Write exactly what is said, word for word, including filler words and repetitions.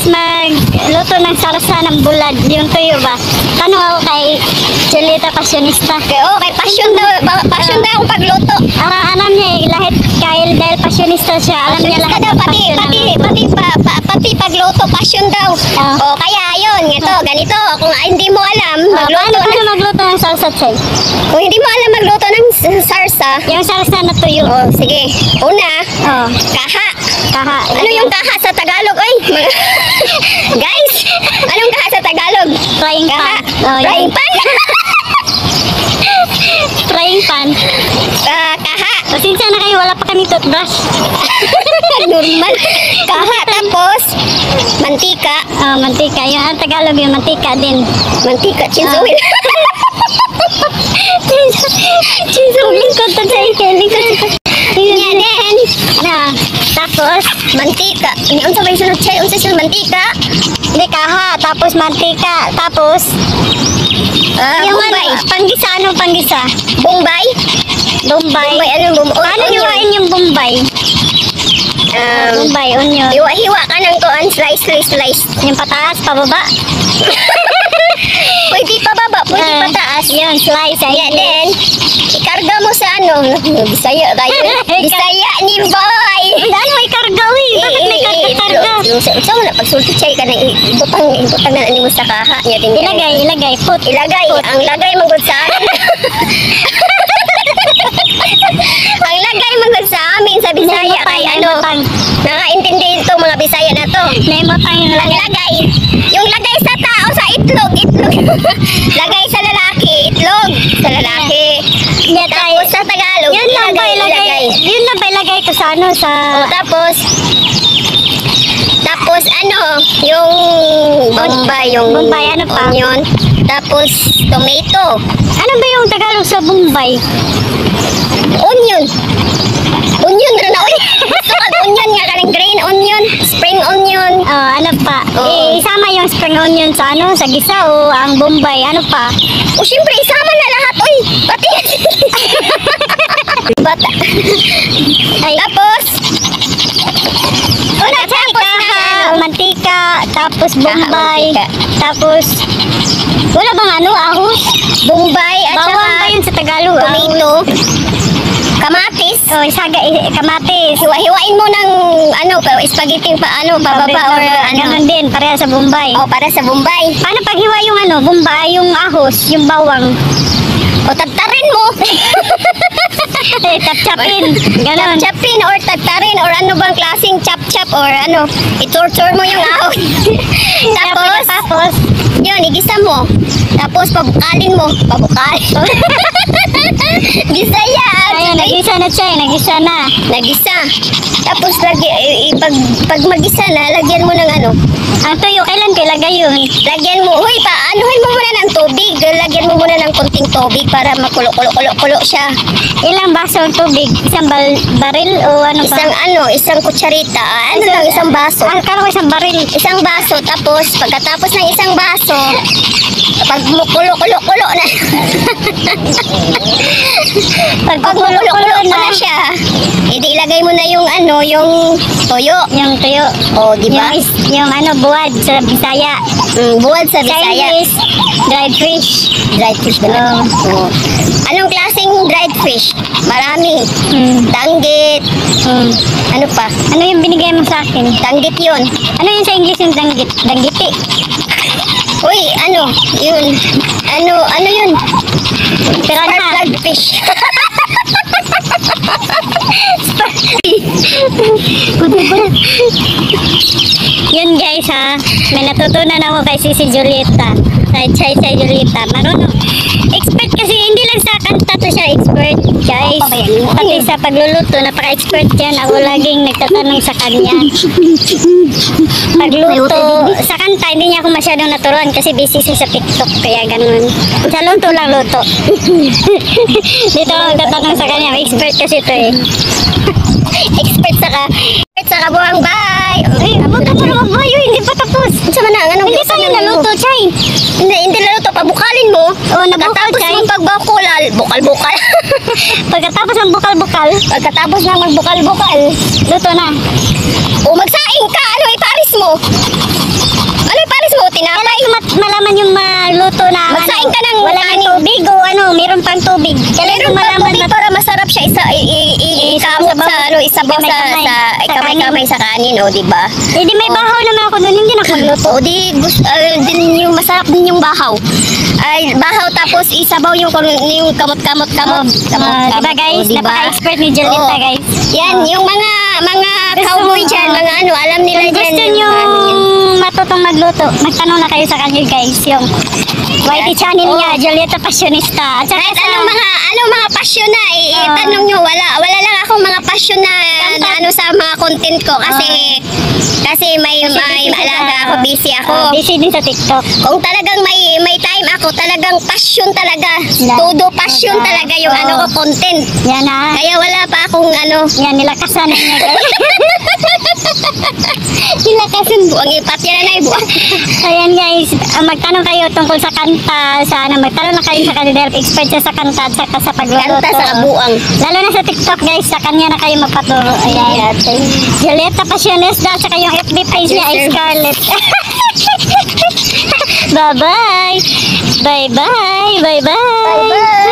magluto ng sarsa ng bulad, yung tuyo ba? Tanong ako kay Julieta Passionista. Okay, oh, kay passion daw, pa- passion daw akong pagluto. Ah, alam niya eh, lahat dahil dahil passionista siya, alam niya lahat daw, ng pati, passion pati, ng- pati, pa, pa, pati pagluto, passion daw. Ah. Oh, kaya yun, ito, ganito, kung hindi mo alam, Ah, magluto paano, paano ng, magluto ng salsa, Chay? kung hindi mo alam magluto ng s- sarsa, Yung salsa na tuyo. oh, sige, una, Oh, kaha. kaha. Ano yung kaha sa Tagalog? Oy, mga guys, anong kaha sa Tagalog? Frying Kaha. pan. Oh, Frying yun. pan. Frying pan. Ah, kaha. Pasensya na kayo, wala pa kami toothbrush. Normal. Kaha, tapos, mantika. Oh, mantika. Yung ang Tagalog yung mantika din. Mantika, chinsuil. Chisong lingkod to sa ike. Lingkod sa Yan din. na. Tapos, Mantika. Ini unsa ba yung sunod siya? Unsa siya mantika? hindi kaha. Tapos mantika. Tapos, Ah, yung Bombay. ano, panggisa. Ano panggisa? Bombay? Bombay. Bombay, ano yung Bombay? Paano hiwain yung Bombay? Um, Bombay, onion. hiwa-hiwa ka ng kuan, slice, slice, slice. Yung pataas, pababa. Pwede pa baba, pwede Ah, pa taas. Yun, slice. Yan Ayan. din. Ikarga mo sa ano, Bisaya tayo. Bisaya ni boy. Dahil may karga, uy. Bakit may karga-karga? Sa mo na, pagsulti siya ka na ibutang, ibutang na ni mo sa kaha niya din. Ilagay, ilagay. Put. Ilagay, ang lagay magod sa amin. Ang lagay magod sa amin sa Bisaya kay ano, nakaintindi ito mga Bisaya na to. Naimotang yung Ang lagay. lagay, yung lagay sa tao sa itlog, itlog. Lagay sa lalaki, itlog sa lalaki. Yeah, tayo. Tapos sa Tagalog, Yun lang ba ilagay? Yun lang ba ilagay ko sa ano, sa... O, tapos, tapos ano, yung bombay, yung Bombay, ano pa? onion, tapos tomato, Ano ba yung Tagalog sa Bombay? onion. Onion rin na, uy. Gusto ka onion nga, kanang green onion, spring onion. Oh, ano pa? Oo. Eh, isama yung spring onion sa ano, sa gisa o ang Bombay. Ano pa? O, syempre, isama na lahat, uy. Pati Bata. Ay, Tapos, una, tapos kaha, na, ano? mantika, tapos Bombay, mantika. tapos, wala bang ano, ahos? bombay, at Bawang saka ba yun sa Tagalog? tomato, kamatis. Oh, isaga, eh, kamatis. Hiwa-hiwain mo ng ano, spaghetti pa ano, bababa or ano. Ganun din, pareha sa Bombay. O, para sa bombay. Paano paghiwa yung ano, Bombay, yung ahos, yung bawang? O, tagtarin mo. Eh, tap-tapin. Ganon. Chap-chapin or tagtarin or ano bang klaseng chap-chap or ano, itorture mo yung ahos. Tapos, Tapos, yun, igisa mo. Tapos, pabukalin mo. Pabukalin. Gisaya. ayun, nagisa na siya, eh, nagisa na. Nagisa. Tapos, lagi, i- i- pag, pag magisa na, lagyan mo ng ano, Ang tuyo, kailan ko ilagay yun? lagyan mo, huy, pa, anuhin mo muna ng tubig. Lagyan mo muna ng konting tubig para makulo-kulo-kulo siya. Ilang baso ng tubig? Isang bal- baril o ano pa? Isang ano, isang kutsarita. Ah, Ano lang, isang baso. Ah, kala ko isang baril. Isang baso, tapos pagkatapos ng isang baso, pag mukulo-kulo-kulo na, Pag pag mukulo-kulo na, na siya, edi ilagay mo na yung ano, yung toyo. yung tuyo. O, di ba? Yung, is- yung ano, buwad sa Bisaya. Mm, buwad sa Bisaya. Chinese, dried fish. Dried fish ba na? Oo. Anong klaseng dried fish? Marami. Hmm. Danggit. Hmm. Ano pa? Ano yung binigay mo sa akin? Danggit yun. Ano yung sa English yung danggit? Danggiti. Uy, ano? Yun. Ano, ano yun? Piranha. Sparkplug fish. Yun guys ha, may natutunan ako kay Sisi Julieta. Kay Chay Chay Julieta. Marunong. Expert kasi, hindi lang sa kanta to siya expert guys. Pati sa pagluluto, napaka-expert yan. Ako laging nagtatanong sa kanya. Pagluto, sa kanta, hindi niya ako masyadong naturuan kasi busy siya sa TikTok. Kaya ganun. Sa luto lang luto. Dito ako nagtatanong sa kanya. Expert kasi to eh. Expert sa ka. Expert sa kabuang bay. Ay, abot ka pa naman ba? Hindi pa tapos. Sa manang, anong Hindi pa yung naluto, Chay. Hindi, hindi naluto. Pabukalin mo. Oo, nabukal, Pagkatapos Chay. mong pagbukal, bukal-bukal. Pagkatapos ng bukal-bukal, Pagkatapos na magbukal-bukal. luto na. O magsaing ka, ano, iparis mo? Ano yung pares mo? Tinapay? Kailangan mat malaman yung maluto na Magsaing ka ng wala ng kanin. tubig o ano, meron pang tubig. Kailangan Meron pa malaman tubig na para masarap siya isa i, i, i, ikamot Isabaw. sa ano, isabaw sa Kamay-kamay. sa Sa kamay-kamay sa kanin, o di ba? Eh di may bahaw naman ako doon, hindi na ako luto. O di gusto uh, din yung masarap din yung bahaw. Ay bahaw tapos isabaw yung yung kamot-kamot kamot. Uh, diba guys, napaka-expert ni Jolita Oo. guys. Yan, yung mga mga cowboy dyan, mga ano, alam nila Kung dyan. gusto yung nyo mga ano yan. matutong magluto, magtanong na kayo sa kanya guys, yung Y T channel niya, Jolita Passionista. At saka Kahit sa, anong mga anong mga passion na i- Oo. itanong nyo, wala wala lang akong mga passion na, na ano sa mga content ko kasi kasi may Kasi may busy maalaga ka. ako, busy ako. uh, busy din sa TikTok. Kung talagang may may time ako, talagang passion talaga. Yeah. Todo passion Yeah. talaga yung Oo. ano ko content. Yan ha. Kaya wala pa akong ano, Yan, nilakasan na niya guys. nilakasan buwang ipat yan na buwang. Ayan guys, uh, magtanong kayo tungkol sa kanta, sa ano, magtanong na kayo sa kanya dahil expert siya sa kanta at saka sa pagluluto. Kanta sa kabuang. Lalo na sa TikTok guys, sa kanya na kayo magpaturo. Ayan. Jolita Passionista, at saka yung F B page niya ay Yes, sir. Scarlett. Bye-bye! Bye-bye! Bye-bye! Bye-bye.